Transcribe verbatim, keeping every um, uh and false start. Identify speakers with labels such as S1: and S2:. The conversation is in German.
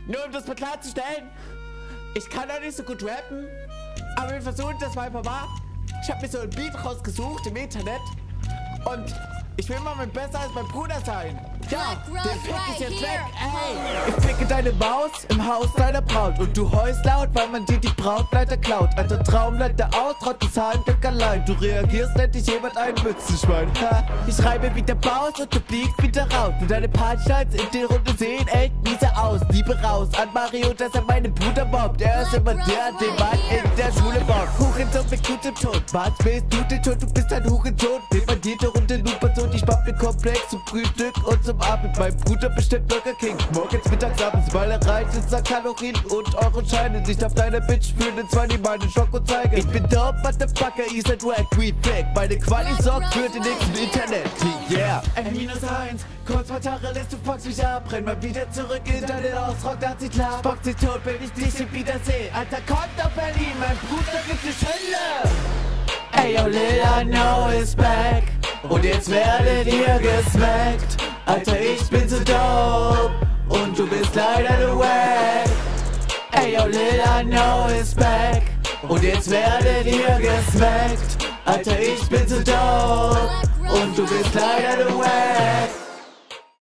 S1: Nur um das mal klarzustellen, ich kann doch nicht so gut rappen, aber wir versuchen das mal einfach mal. Ich habe mir so ein Beat rausgesucht im Internet und ich will mal mit besser als mein Bruder sein. Ja, der Fick ist jetzt weg, ey. Ich ficke deine Maus im Haus deiner Braut und du heust laut, weil man dir die Brautleiter klaut. Alter Traumleiter aus, traut das Heimglück allein. Du reagierst, nennt dich jemand ein Mützenschwein. Ha, ich schreibe wie der Baus und du fliegst wieder raus. Und deine Punchlines in der Runde sehen echt miese aus. Liebe raus an Mario, dass er meine Bruder mobbt. Er ist immer der, den man in der Schule mobbt. Hurensohn mit gutem Ton. Was willst du denn schon? Du bist ein Hurensohn. Will man dir der Runde nur Person. Ich mach mir Komplex zum Frühstück und zum Abend. Mein Bruder bestimmt Burger King. Morgens, mittags, abends, weil er reich ist an Kalorien und Euroscheine. Nicht auf deiner Bitch fühlen, zwar die meine Schoko zeigen. Ich bin dope, Motherfucker, ihr seid wack, weed fake. Meine Quali sorgt für den nächsten Internet. Yeah. N minus eins, kurz vor Tacheles, du fuckst mich ab. Renn mal wieder zurück in deinen Ausrock, das sieht klar. Spock sie tot, wenn ich dich hier wiedersehe. Alter, kommt auf Berlin, mein Bruder gibt die Schülle. Ey, yo, Lil, I know it's back. Und jetzt werdet ihr gesmackt. Alter, ich bin so dope und du bist leider the wack. Ey, yo, Lil, I know it's back. Und jetzt werdet ihr gesmackt. Alter, ich bin so dope und du bist leider the wack.